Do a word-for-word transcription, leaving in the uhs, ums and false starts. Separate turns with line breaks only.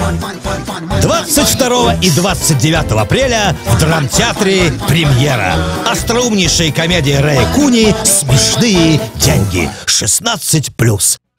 двадцать второго и двадцать девятого апреля в Драмтеатре премьера. Остроумнейшая комедия Рэя Куни «Смешные деньги». шестнадцать плюс.